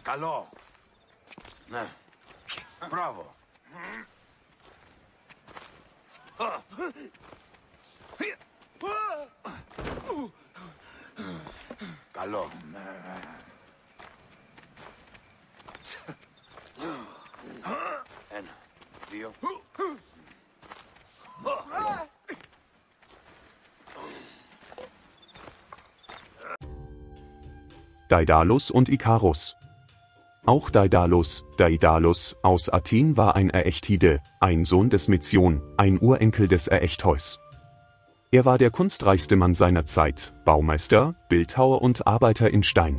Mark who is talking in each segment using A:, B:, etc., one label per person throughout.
A: Καλό. Ναι. Μπράβο. Καλό. Ένα, δύο.
B: Daedalus und Ikarus. Auch Daedalus aus Athen war ein Äechtide, ein Sohn des Metzion, ein Urenkel des Äechthois. Er war der kunstreichste Mann seiner Zeit, Baumeister, Bildhauer und Arbeiter in Stein.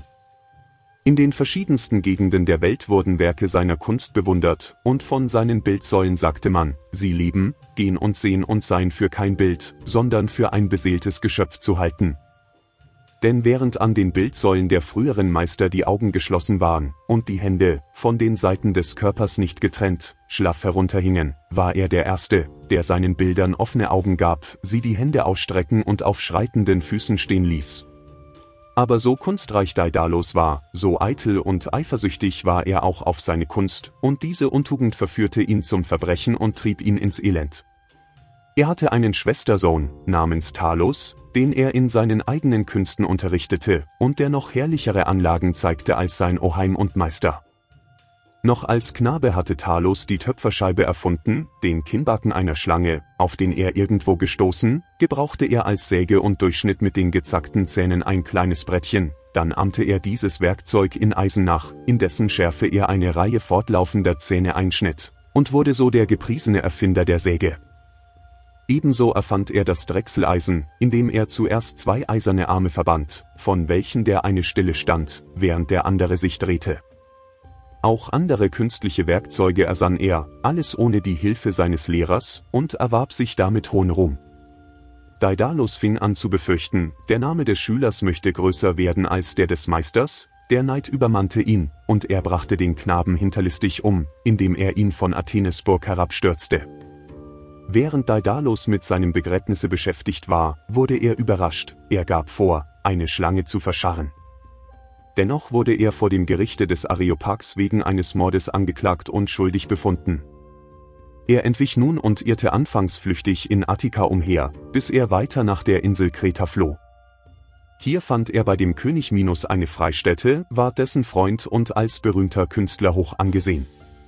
B: In den verschiedensten Gegenden der Welt wurden Werke seiner Kunst bewundert, und von seinen Bildsäulen sagte man, sie leben, gehen und sehen und seien für kein Bild, sondern für ein beseeltes Geschöpf zu halten. Denn während an den Bildsäulen der früheren Meister die Augen geschlossen waren und die Hände, von den Seiten des Körpers nicht getrennt, schlaff herunterhingen, war er der Erste, der seinen Bildern offene Augen gab, sie die Hände ausstrecken und auf schreitenden Füßen stehen ließ. Aber so kunstreich Daedalus war, so eitel und eifersüchtig war er auch auf seine Kunst, und diese Untugend verführte ihn zum Verbrechen und trieb ihn ins Elend. Er hatte einen Schwestersohn, namens Talos, den er in seinen eigenen Künsten unterrichtete, und der noch herrlichere Anlagen zeigte als sein Oheim und Meister. Noch als Knabe hatte Talos die Töpferscheibe erfunden, den Kinnbaken einer Schlange, auf den er irgendwo gestoßen, gebrauchte er als Säge und durchschnitt mit den gezackten Zähnen ein kleines Brettchen, dann ahmte er dieses Werkzeug in Eisen nach, in dessen Schärfe er eine Reihe fortlaufender Zähne einschnitt, und wurde so der gepriesene Erfinder der Säge. Ebenso erfand er das Drechseleisen, indem er zuerst zwei eiserne Arme verband, von welchen der eine stille stand, während der andere sich drehte. Auch andere künstliche Werkzeuge ersann er, alles ohne die Hilfe seines Lehrers, und erwarb sich damit hohen Ruhm. Daedalus fing an zu befürchten, der Name des Schülers möchte größer werden als der des Meisters, der Neid übermannte ihn, und er brachte den Knaben hinterlistig um, indem er ihn von Athenes Burg herabstürzte. Während Daedalus mit seinem Begräbnisse beschäftigt war, wurde er überrascht, er gab vor, eine Schlange zu verscharren. Dennoch wurde er vor dem Gerichte des Areopags wegen eines Mordes angeklagt und schuldig befunden. Er entwich nun und irrte anfangs flüchtig in Attika umher, bis er weiter nach der Insel Kreta floh. Hier fand er bei dem König Minos eine Freistätte, war dessen Freund und als berühmter Künstler hoch angesehen.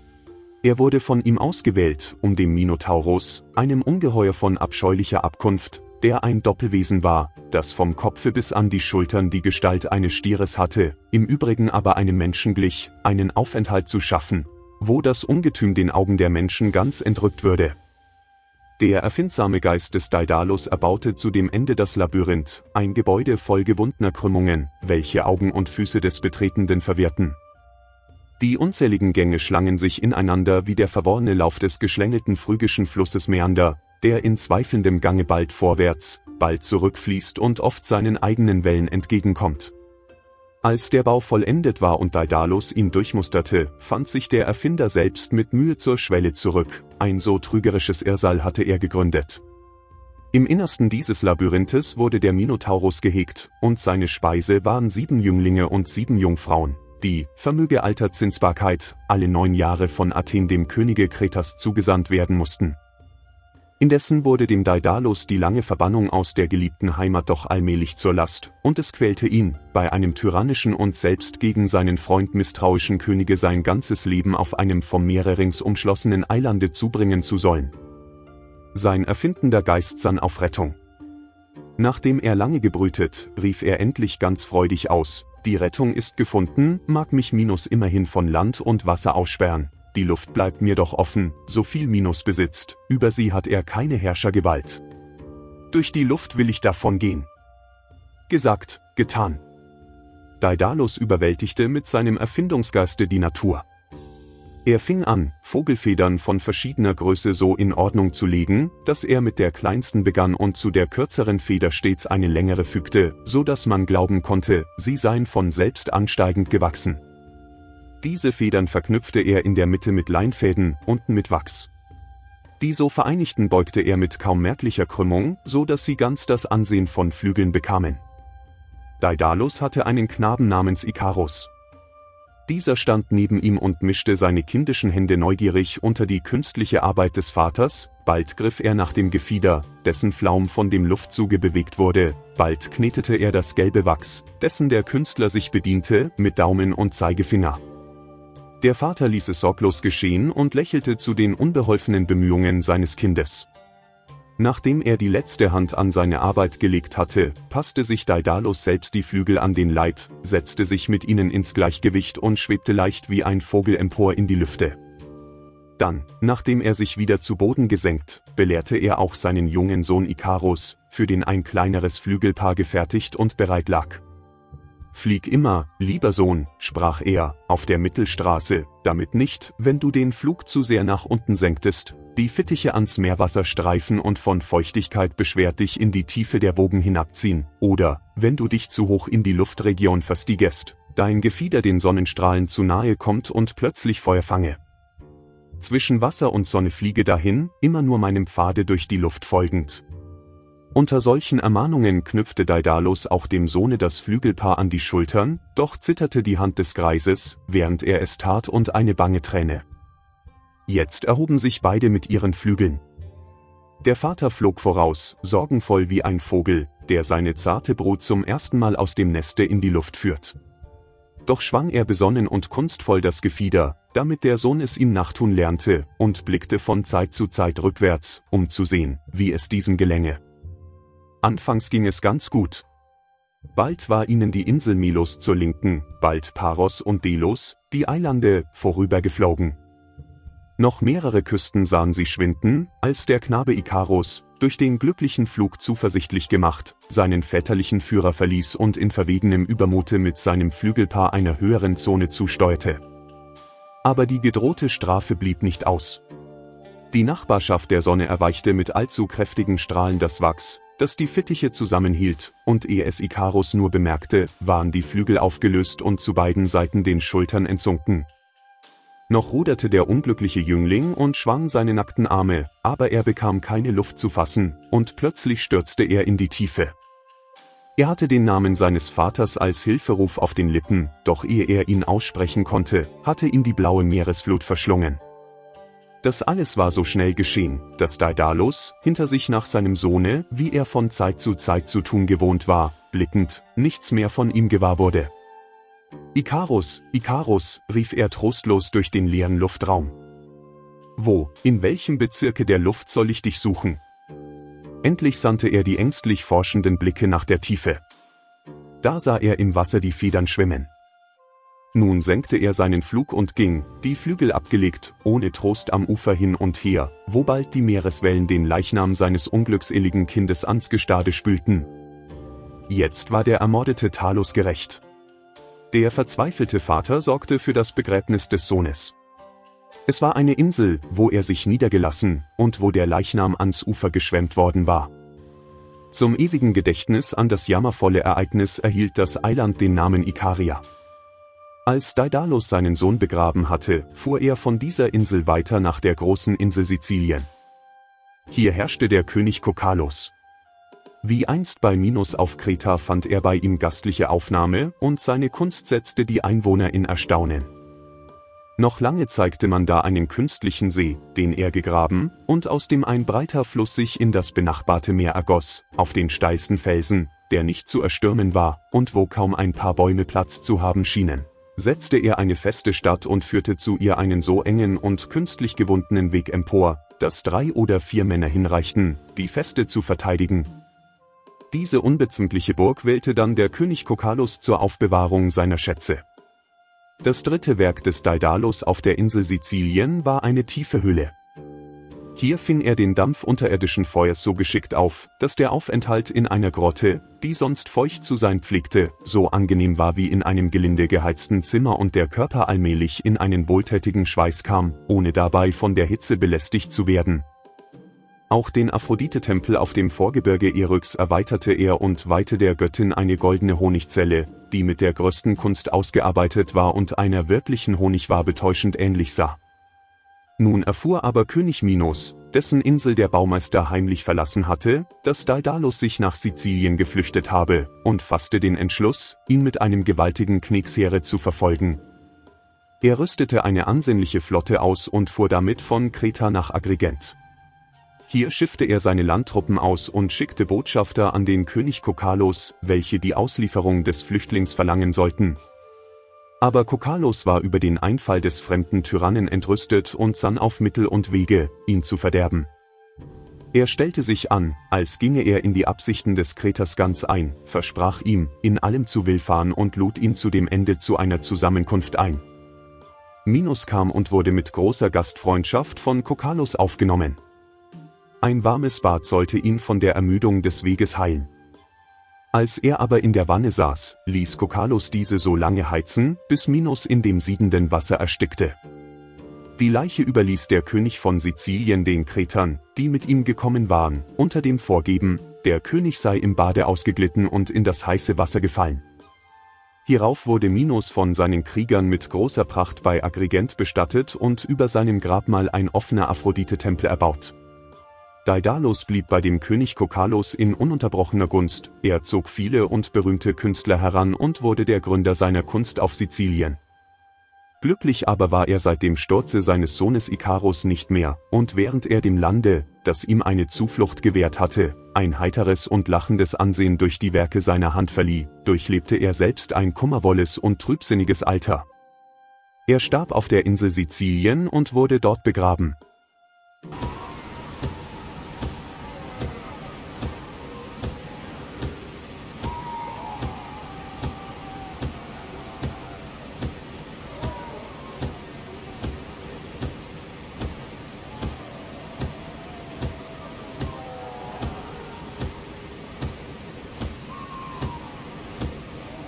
B: Er wurde von ihm ausgewählt, um dem Minotaurus, einem Ungeheuer von abscheulicher Abkunft, der ein Doppelwesen war, das vom Kopfe bis an die Schultern die Gestalt eines Stieres hatte, im Übrigen aber einem Menschen glich, einen Aufenthalt zu schaffen, wo das Ungetüm den Augen der Menschen ganz entrückt würde. Der erfindsame Geist des Daedalus erbaute zu dem Ende das Labyrinth, ein Gebäude voll gewundener Krümmungen, welche Augen und Füße des Betretenden verwirrten. Die unzähligen Gänge schlangen sich ineinander wie der verworrene Lauf des geschlängelten phrygischen Flusses Mäander, der in zweifelndem Gange bald vorwärts, bald zurückfließt und oft seinen eigenen Wellen entgegenkommt. Als der Bau vollendet war und Daedalus ihn durchmusterte, fand sich der Erfinder selbst mit Mühe zur Schwelle zurück, ein so trügerisches Irrsal hatte er gegründet. Im Innersten dieses Labyrinthes wurde der Minotaurus gehegt, und seine Speise waren 7 Jünglinge und 7 Jungfrauen, die, vermöge alter Zinsbarkeit, alle 9 Jahre von Athen dem Könige Kretas zugesandt werden mussten. Indessen wurde dem Daedalus die lange Verbannung aus der geliebten Heimat doch allmählich zur Last, und es quälte ihn, bei einem tyrannischen und selbst gegen seinen Freund misstrauischen Könige sein ganzes Leben auf einem vom Meere rings umschlossenen Eilande zubringen zu sollen. Sein erfindender Geist sann auf Rettung. Nachdem er lange gebrütet, rief er endlich ganz freudig aus: Die Rettung ist gefunden, mag mich Minos immerhin von Land und Wasser aussperren. Die Luft bleibt mir doch offen, so viel Minos besitzt, über sie hat er keine Herrschergewalt. Durch die Luft will ich davon gehen. Gesagt, getan. Daedalus überwältigte mit seinem Erfindungsgeiste die Natur. Er fing an, Vogelfedern von verschiedener Größe so in Ordnung zu legen, dass er mit der kleinsten begann und zu der kürzeren Feder stets eine längere fügte, so dass man glauben konnte, sie seien von selbst ansteigend gewachsen. Diese Federn verknüpfte er in der Mitte mit Leinfäden, unten mit Wachs. Die so vereinigten beugte er mit kaum merklicher Krümmung, so dass sie ganz das Ansehen von Flügeln bekamen. Daedalus hatte einen Knaben namens Ikarus. Dieser stand neben ihm und mischte seine kindischen Hände neugierig unter die künstliche Arbeit des Vaters, bald griff er nach dem Gefieder, dessen Flaum von dem Luftzuge bewegt wurde, bald knetete er das gelbe Wachs, dessen der Künstler sich bediente, mit Daumen und Zeigefinger. Der Vater ließ es sorglos geschehen und lächelte zu den unbeholfenen Bemühungen seines Kindes. Nachdem er die letzte Hand an seine Arbeit gelegt hatte, passte sich Daedalus selbst die Flügel an den Leib, setzte sich mit ihnen ins Gleichgewicht und schwebte leicht wie ein Vogel empor in die Lüfte. Dann, nachdem er sich wieder zu Boden gesenkt, belehrte er auch seinen jungen Sohn Ikarus, für den ein kleineres Flügelpaar gefertigt und bereit lag. »Flieg immer, lieber Sohn«, sprach er, »auf der Mittelstraße, damit nicht, wenn du den Flug zu sehr nach unten senktest, die Fittiche ans Meerwasser streifen und von Feuchtigkeit beschwert dich in die Tiefe der Wogen hinabziehen, oder, wenn du dich zu hoch in die Luftregion verstiegest, dein Gefieder den Sonnenstrahlen zu nahe kommt und plötzlich Feuer fange. Zwischen Wasser und Sonne fliege dahin, immer nur meinem Pfade durch die Luft folgend.« Unter solchen Ermahnungen knüpfte Daedalus auch dem Sohne das Flügelpaar an die Schultern, doch zitterte die Hand des Greises, während er es tat, und eine bange Träne. Jetzt erhoben sich beide mit ihren Flügeln. Der Vater flog voraus, sorgenvoll wie ein Vogel, der seine zarte Brut zum ersten Mal aus dem Neste in die Luft führt. Doch schwang er besonnen und kunstvoll das Gefieder, damit der Sohn es ihm nachtun lernte, und blickte von Zeit zu Zeit rückwärts, um zu sehen, wie es diesem gelänge. Anfangs ging es ganz gut. Bald war ihnen die Insel Milos zur Linken, bald Paros und Delos, die Eilande, vorübergeflogen. Noch mehrere Küsten sahen sie schwinden, als der Knabe Ikarus, durch den glücklichen Flug zuversichtlich gemacht, seinen väterlichen Führer verließ und in verwegenem Übermute mit seinem Flügelpaar einer höheren Zone zusteuerte. Aber die gedrohte Strafe blieb nicht aus. Die Nachbarschaft der Sonne erweichte mit allzu kräftigen Strahlen das Wachs, das die Fittiche zusammenhielt, und ehe es Ikarus nur bemerkte, waren die Flügel aufgelöst und zu beiden Seiten den Schultern entsunken. Noch ruderte der unglückliche Jüngling und schwang seine nackten Arme, aber er bekam keine Luft zu fassen, und plötzlich stürzte er in die Tiefe. Er hatte den Namen seines Vaters als Hilferuf auf den Lippen, doch ehe er ihn aussprechen konnte, hatte ihn die blaue Meeresflut verschlungen. Das alles war so schnell geschehen, dass Daedalus, hinter sich nach seinem Sohne, wie er von Zeit zu tun gewohnt war, blickend, nichts mehr von ihm gewahr wurde. »Ikarus, Ikarus«, rief er trostlos durch den leeren Luftraum. »Wo, in welchem Bezirke der Luft soll ich dich suchen?« Endlich sandte er die ängstlich forschenden Blicke nach der Tiefe. Da sah er im Wasser die Federn schwimmen. Nun senkte er seinen Flug und ging, die Flügel abgelegt, ohne Trost am Ufer hin und her, wo bald die Meereswellen den Leichnam seines unglückseligen Kindes ans Gestade spülten. Jetzt war der ermordete Talos gerächt. Der verzweifelte Vater sorgte für das Begräbnis des Sohnes. Es war eine Insel, wo er sich niedergelassen, und wo der Leichnam ans Ufer geschwemmt worden war. Zum ewigen Gedächtnis an das jammervolle Ereignis erhielt das Eiland den Namen Ikaria. Als Daedalus seinen Sohn begraben hatte, fuhr er von dieser Insel weiter nach der großen Insel Sizilien. Hier herrschte der König Kokalos. Wie einst bei Minos auf Kreta fand er bei ihm gastliche Aufnahme, und seine Kunst setzte die Einwohner in Erstaunen. Noch lange zeigte man da einen künstlichen See, den er gegraben, und aus dem ein breiter Fluss sich in das benachbarte Meer ergoss, auf den steilsten Felsen, der nicht zu erstürmen war, und wo kaum ein paar Bäume Platz zu haben schienen, setzte er eine feste Stadt und führte zu ihr einen so engen und künstlich gewundenen Weg empor, dass 3 oder 4 Männer hinreichten, die Feste zu verteidigen. Diese unbezwingliche Burg wählte dann der König Kokalos zur Aufbewahrung seiner Schätze. Das dritte Werk des Daedalus auf der Insel Sizilien war eine tiefe Höhle. Hier fing er den Dampf unterirdischen Feuers so geschickt auf, dass der Aufenthalt in einer Grotte, die sonst feucht zu sein pflegte, so angenehm war wie in einem gelinde geheizten Zimmer und der Körper allmählich in einen wohltätigen Schweiß kam, ohne dabei von der Hitze belästigt zu werden. Auch den Aphrodite-Tempel auf dem Vorgebirge Eryx erweiterte er und weihte der Göttin eine goldene Honigzelle, die mit der größten Kunst ausgearbeitet war und einer wirklichen Honigwabe täuschend ähnlich sah. Nun erfuhr aber König Minos, dessen Insel der Baumeister heimlich verlassen hatte, dass Daedalus sich nach Sizilien geflüchtet habe, und fasste den Entschluss, ihn mit einem gewaltigen Kriegsheere zu verfolgen. Er rüstete eine ansehnliche Flotte aus und fuhr damit von Kreta nach Agrigent. Hier schiffte er seine Landtruppen aus und schickte Botschafter an den König Kokalos, welche die Auslieferung des Flüchtlings verlangen sollten. Aber Kokalos war über den Einfall des fremden Tyrannen entrüstet und sann auf Mittel und Wege, ihn zu verderben. Er stellte sich an, als ginge er in die Absichten des Kreters ganz ein, versprach ihm, in allem zu willfahren und lud ihn zu dem Ende zu einer Zusammenkunft ein. Minos kam und wurde mit großer Gastfreundschaft von Kokalos aufgenommen. Ein warmes Bad sollte ihn von der Ermüdung des Weges heilen. Als er aber in der Wanne saß, ließ Kokalos diese so lange heizen, bis Minos in dem siedenden Wasser erstickte. Die Leiche überließ der König von Sizilien den Kretern, die mit ihm gekommen waren, unter dem Vorgeben, der König sei im Bade ausgeglitten und in das heiße Wasser gefallen. Hierauf wurde Minos von seinen Kriegern mit großer Pracht bei Agrigent bestattet und über seinem Grabmal ein offener Aphrodite-Tempel erbaut. Daidalos blieb bei dem König Kokalos in ununterbrochener Gunst, er zog viele und berühmte Künstler heran und wurde der Gründer seiner Kunst auf Sizilien. Glücklich aber war er seit dem Sturze seines Sohnes Ikaros nicht mehr, und während er dem Lande, das ihm eine Zuflucht gewährt hatte, ein heiteres und lachendes Ansehen durch die Werke seiner Hand verlieh, durchlebte er selbst ein kummervolles und trübsinniges Alter. Er starb auf der Insel Sizilien und wurde dort begraben.